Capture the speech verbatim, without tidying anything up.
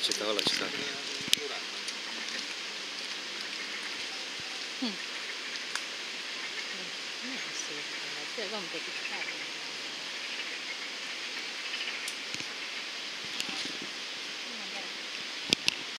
Przeczytała, czytała. Hmm. Non è assolutamente, vamos ter que ficar.